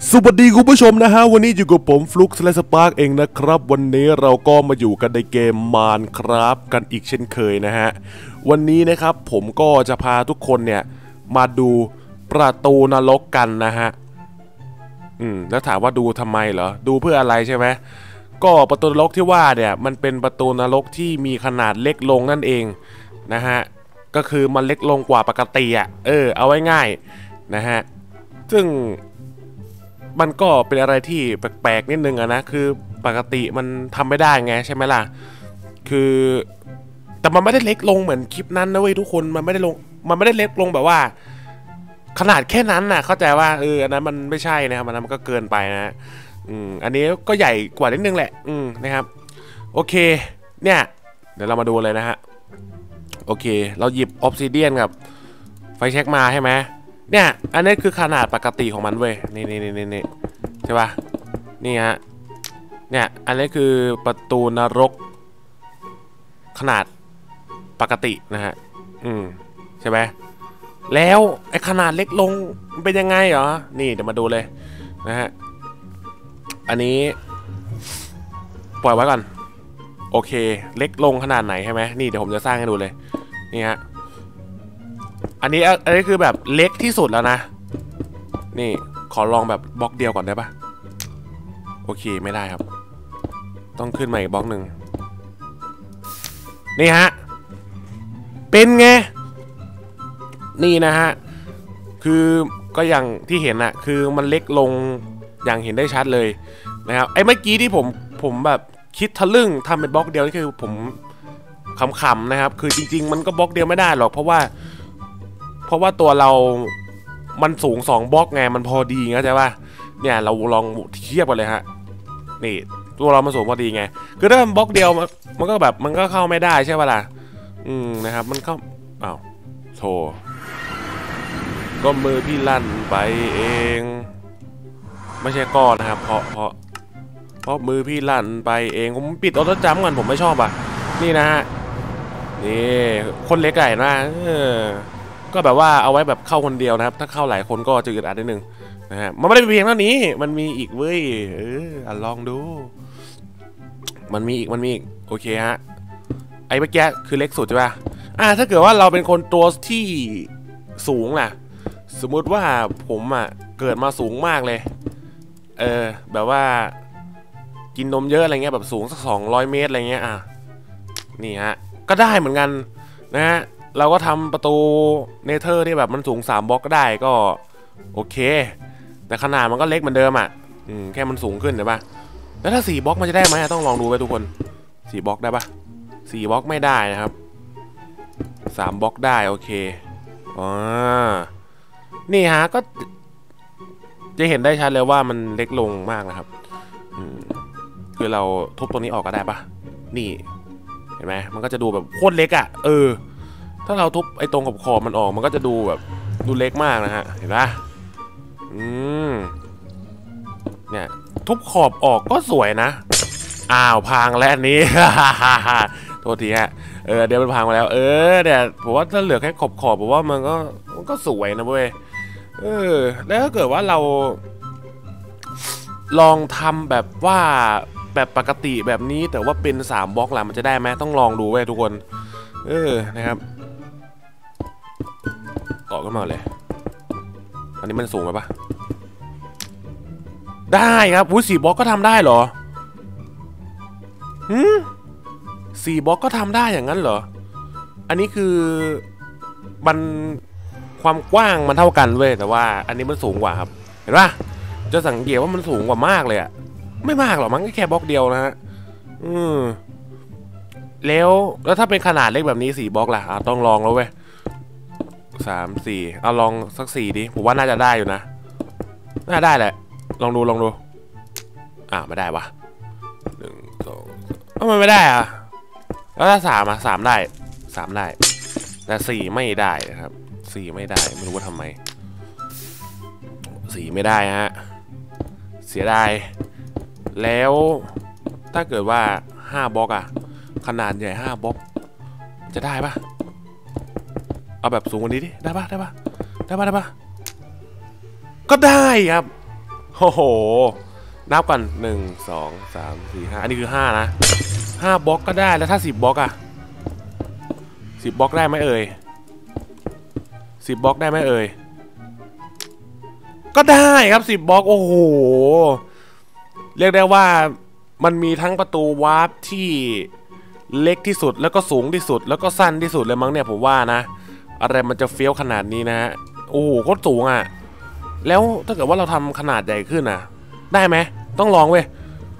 สวัสดีคุณผู้ชมนะฮะวันนี้อยู่กับผมฟลุกและสปาร์กเองนะครับวันนี้เราก็มาอยู่กันในเกมมานครับกันอีกเช่นเคยนะฮะวันนี้นะครับผมก็จะพาทุกคนเนี่ยมาดูประตูนรกกันนะฮะแล้วถามว่าดูทำไมเหรอดูเพื่ออะไรใช่ไหมก็ประตูนรกที่ว่าเนี่ยมันเป็นประตูนรกที่มีขนาดเล็กลงนั่นเองนะฮะก็คือมันเล็กลงกว่าปกติอ่ะเอาไว้ง่ายนะฮะซึ่งมันก็เป็นอะไรที่แปลกๆนิดนึงอะนะคือปกติมันทำไม่ได้ไงใช่ไหมล่ะคือแต่มันไม่ได้เล็กลงเหมือนคลิปนั้นนะเว้ยทุกคนมันไม่ได้เล็กลงแบบว่าขนาดแค่นั้นน่ะเข้าใจว่าอันนั้นมันไม่ใช่นะครับอันนั้นมันก็เกินไปนะอันนี้ก็ใหญ่กว่านิดนึงแหละนะครับโอเคเนี่ยเดี๋ยวเรามาดูเลยนะฮะโอเคเราหยิบออฟซิเดียนกับไฟแช็กมาใช่ไหมเนี่ยอันนี้คือขนาดปกติของมันเว้ยนี่ใช่ป่ะนี่ฮะเนี่ยอันนี้คือประตูนรกขนาดปกตินะฮะใช่ไหมแล้วไอ้ขนาดเล็กลงมันเป็นยังไงเหรอนี่เดี๋ยวมาดูเลยนะฮะอันนี้ปล่อยไว้ก่อนโอเคเล็กลงขนาดไหนใช่ไหมนี่เดี๋ยวผมจะสร้างให้ดูเลยนี่ฮะอันนี้คือแบบเล็กที่สุดแล้วนะนี่ขอลองแบบบล็อกเดียวก่อนได้ปะโอเคไม่ได้ครับต้องขึ้นมาอีกบล็อกหนึ่งนี่ฮะเป็นไงนี่นะฮะคือก็อย่างที่เห็นอะคือมันเล็กลงอย่างเห็นได้ชัดเลยนะครับไอ้เมื่อกี้ที่ผมแบบคิดทะลึ่งทำเป็นบล็อกเดียวนี่คือผมขำๆนะครับคือจริงๆมันก็บล็อกเดียวไม่ได้หรอกเพราะว่าตัวเรามันสูง2บล็อกไงมันพอดีเข้าใจป่ะเนี่ยเราลองเทียบกันเลยฮะนี่ตัวเรามันสูงพอดีไงคือถ้ามันบล็อกเดียวมันก็แบบมันก็เข้าไม่ได้ใช่ป่ะล่ะนะครับมันเข้าอ้าวโธ่ก็มือพี่ลั่นไปเองไม่ใช่ก้อนนะครับเพราะมือพี่ลั่นไปเองผมปิดออโต้จัมป์ก่อนผมไม่ชอบอ่ะนี่นะฮะนี่คนเล็กไก่นะก็แบบว่าเอาไว้แบบเข้าคนเดียวนะครับถ้าเข้าหลายคนก็จะอึดอัดนิดนึงนะฮะมันไม่ได้เพียงเท่านี้มันมีอีกเว้ยลองดูมันมีอีกโอเคฮะไอ้เมื่อกี้คือเล็กสุดใช่ป่ะถ้าเกิดว่าเราเป็นคนตัวที่สูงน่ะสมมุติว่าผมเกิดมาสูงมากเลยแบบว่ากินนมเยอะอะไรเงี้ยแบบสูงสัก200 เมตรอะไรเงี้ยนี่ฮะก็ได้เหมือนกันนะฮะเราก็ทำประตูเนเธอร์ที่แบบมันสูง3บล็อกก็ได้ก็โอเคแต่ขนาดมันก็เล็กเหมือนเดิมแค่มันสูงขึ้นใช่ปะแล้วถ้า4บล็อกมันจะได้ไหมต้องลองดูไปทุกคน4บล็อกได้ปะ4บล็อกไม่ได้นะครับ3บล็อกได้โอเคนี่ฮะก็จะเห็นได้ชัดเลยว่ามันเล็กลงมากนะครับคือเราทุบตรงนี้ออกก็ได้ปะนี่เห็นไหมมันก็จะดูแบบโคตรเล็กถ้าเราทุบไอ้ตรงขอบมันออกมันก็จะดูแบบดูเล็กมากนะฮะเห็นปะเนี่ยทุบขอบออกก็สวยนะพังแล้วอันนี้ โทษทีฮะเดี๋ยวมันพังมาแล้วเนี่ยผมว่าถ้าเหลือแค่ขอบผมว่ามันก็สวยนะเว้ยแล้วถ้าเกิดว่าเราลองทำแบบว่าแบบปกติแบบนี้แต่ว่าเป็น3บล็อกล่ะมันจะได้ไหมต้องลองดูเว้ยทุกคนนะครับต่อขึ้นมาเลยอันนี้มันสูงไปปะได้ครับ4บล็อกก็ทำได้เหรอ4บล็อกก็ทำได้อย่างนั้นเหรออันนี้คือมันความกว้างมันเท่ากันเว้ยแต่ว่าอันนี้มันสูงกว่าครับเห็นปะจะสังเกตว่ามันสูงกว่ามากเลยไม่มากหรอกมั้งแค่บล็อกเดียวนะฮะแล้วถ้าเป็นขนาดเล็กแบบนี้4บล็อกล่ะต้องลองแล้วเว้ย3 4เอาลองสัก4ดิผมว่าน่าจะได้อยู่นะน่าได้แหละลองดูไม่ได้วะ1 2มันไม่ได้แล้วถ้า3ได้3ได้แต่4ไม่ได้นะครับ4ไม่ได้ไม่รู้ว่าทำไม4ไม่ได้ฮะเสียดายแล้วถ้าเกิดว่า5บล็อกขนาดใหญ่5บล็อกจะได้ปะเอาแบบสูงกว่านี้ดิได้ปะก็ได้ครับโอ้โหนับกัน1 2 3 4 5อันนี้คือ5นะ5บล็อกก็ได้แล้วถ้า10บล็อกอะ10บล็อกได้ไหมเอ่ย10บล็อกได้ไหมเอ่ยก็ได้ครับ10บล็อกโอ้โหเรียกได้ว่ามันมีทั้งประตูวาร์ปที่เล็กที่สุดแล้วก็สูงที่สุดแล้วก็สั้นที่สุดเลยมั้งเนี่ยผมว่านะอะไรมันจะเฟี้ยวขนาดนี้นะฮะโอ้โหโคตรสูงอ่ะแล้วถ้าเกิดว่าเราทำขนาดใหญ่ขึ้นอ่ะได้ไหมต้องลองเว้ย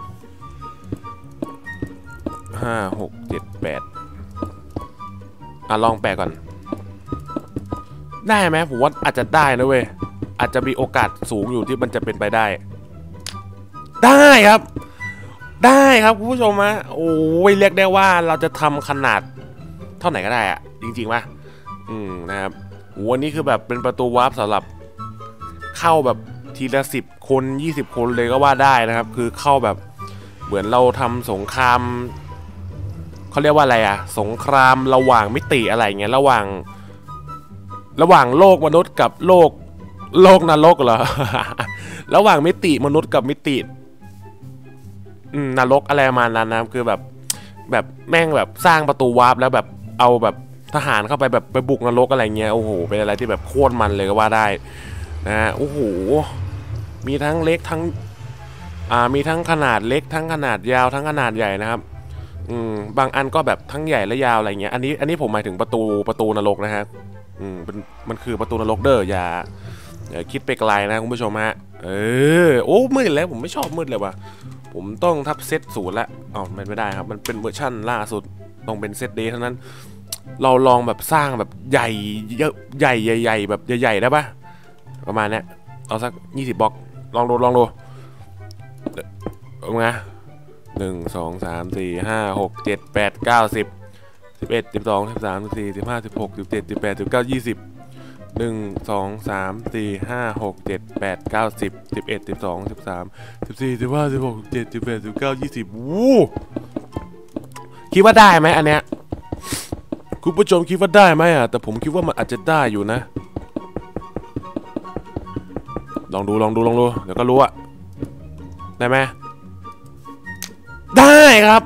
5 6 7 8ลองแปะก่อนได้ไหมผมว่าอาจจะได้นะเว้ยอาจจะมีโอกาสสูงอยู่ที่มันจะเป็นไปได้ได้ครับได้ครับคุณผู้ชมฮะโอ้ยเรียกได้ว่าเราจะทำขนาดเท่าไหร่ก็ได้อะจริงๆป่ะนะครับวันนี้คือแบบเป็นประตูวาร์ปสำหรับเข้าแบบทีละ10 คน20 คนเลยก็ว่าได้นะครับคือเข้าแบบเหมือนเราทำสงครามเขาเรียกว่าอะไรอะสงครามระหว่างมิติอะไรเงี้ยระหว่างโลกมนุษย์กับโลกนรกเหรอ ระหว่างมิติมนุษย์กับมิตินรกอะไรประมาณนั้นนะคือแบบแม่งแบบสร้างประตูวาร์ปแล้วแบบเอาแบบทหารเข้าไปแบบไปบุกนรกอะไรเงี้ยโอ้โหเป็นอะไรที่แบบโคตรมันเลยก็ว่าได้นะโอ้โหมีทั้งเล็กทั้งมีทั้งขนาดเล็กทั้งขนาดยาวทั้งขนาดใหญ่นะครับบางอันก็แบบทั้งใหญ่และยาวอะไรเงี้ยอันนี้ผมหมายถึงประตูนรกนะฮะมันคือประตูนรกเด้ออย่าคิดไปไกลนะคุณผู้ชมฮะโอ้มืดแล้วผมไม่ชอบมืดเลยว่ะผมต้องทับเซต0ละไม่ได้ครับมันเป็นเวอร์ชั่นล่าสุดต้องเป็นเซตเดย์เท่านั้นเราลองแบบสร้างแบบใหญ่เยอะใหญ่แบบใหญ่ๆได้ปะประมาณนี้เอาสัก20บล็อกลองดูเอาไง1 2 3 4 5 6 7 8 9 10 11 12 13 14 15 16 17 18 19 20 1 2 3 4 5 6 7 8 9 10 11 12 13 14 15 16 17 18 19 20วู้คิดว่าได้ไหมอันเนี้ยคุณผู้ชมคิดว่าได้ไหมแต่ผมคิดว่ามันอาจจะได้อยู่นะลองดูเดี๋ยวก็รู้อะได้ไหมได้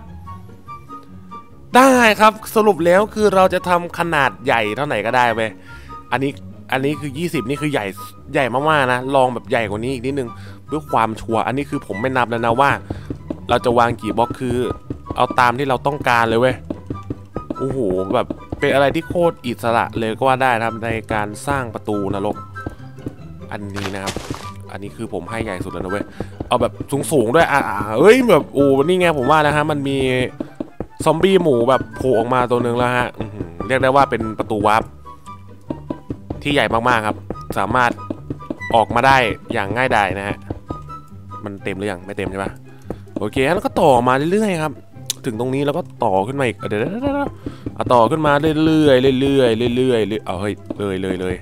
ครับสรุปแล้วคือเราจะทำขนาดใหญ่เท่าไหร่ก็ได้ไปอันนี้คือ20นี่คือใหญ่มากๆนะลองแบบใหญ่กว่านี้อีกนิดนึงเพื่อความชัวร์อันนี้คือผมไม่นับแล้วนะว่าเราจะวางกี่บล็อกคือเอาตามที่เราต้องการเลยเว้ยโอ้โหแบบเป็นอะไรที่โคตรอิสระเลยก็ว่าได้นะครับในการสร้างประตูนรกอันนี้นะครับอันนี้คือผมให้ใหญ่สุดแล้วนะเว้ยเอาแบบสูงด้วยเฮ้ยแบบโอ้นี่ไงผมว่านะฮะมันมีซอมบี้หมูแบบโผล่ออกมาตัวนึงแล้วฮะเรียกได้ว่าเป็นประตูวาร์ปที่ใหญ่มากๆครับสามารถออกมาได้อย่างง่ายดายนะฮะมันเต็มหรือยังไม่เต็มใช่ปะโอเคแล้วก็ต่อมาเรื่อยๆครับถึงตรงนี้แล้วก็ต่อขึ้นมาอีกเดี๋ยวต่อขึ้นมาเรื่อยเอาเฮ้ยเลยเรื่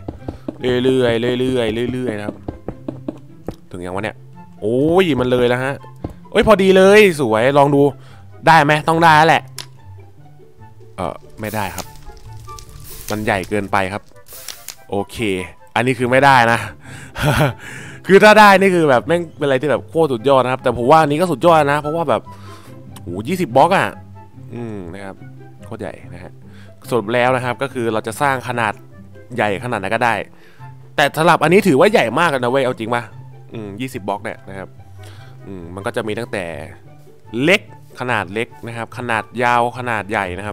อยนะครับถึงยังวะเนี่ยโอ้ยมันเลยแล้วฮะโอ้ยพอดีเลยสวยลองดูได้ไหมต้องได้แล้วแหละไม่ได้ครับมันใหญ่เกินไปครับโอเคอันนี้คือไม่ได้นะ คือถ้าได้นี่คือแบบแม่งเป็นอะไรที่แบบโคตรสุดยอดนะครับแต่ผมว่าอันนี้ก็สุดยอดนะเพราะว่าแบบโอ้20บล็อกนะครับโคตรใหญ่นะฮะสรุปแล้วนะครับก็คือเราจะสร้างขนาดใหญ่ขนาดไหนก็ได้แต่สำหรับอันนี้ถือว่าใหญ่มากนะเว้ยเอาจริงป่ะ20บล็อกเนี่ยนะครับมันก็จะมีตั้งแต่เล็กขนาดเล็กนะครับขนาดยาวขนาดใหญ่นะครับ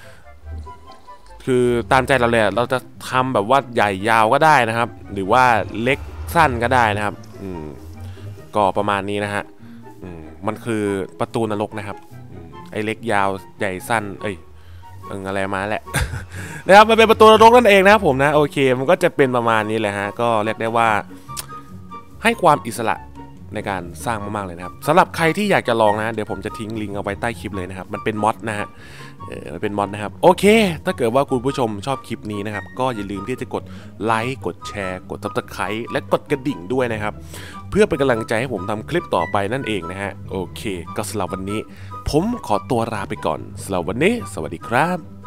คือตามใจเราเลยเราจะทำแบบว่าใหญ่ยาวก็ได้นะครับหรือว่าเล็กสั้นก็ได้นะครับก็ประมาณนี้นะฮะมันคือประตูนรกนะครับไอ้เล็กยาวใหญ่สั้นอะไรมาแหละ นะครับมันเป็นประตูนรกนั่นเองนะครับผมนะโอเคมันก็จะเป็นประมาณนี้แหละฮะก็เรียกได้ว่าให้ความอิสระในการสร้างมากๆเลยนะครับสำหรับใครที่อยากจะลองนะเดี๋ยวผมจะทิ้งลิงก์เอาไว้ใต้คลิปเลยนะครับมันเป็นมอดนะฮะมันเป็นมอดนะครับโอเคถ้าเกิดว่าคุณผู้ชมชอบคลิปนี้นะครับก็อย่าลืมที่จะกดไลค์กดแชร์กด Subscribe และกดกระดิ่งด้วยนะครับเพื่อเป็นกำลังใจให้ผมทำคลิปต่อไปนั่นเองนะฮะโอเคก็สำหรับวันนี้ผมขอตัวลาไปก่อนสำหรับวันนี้สวัสดีครับ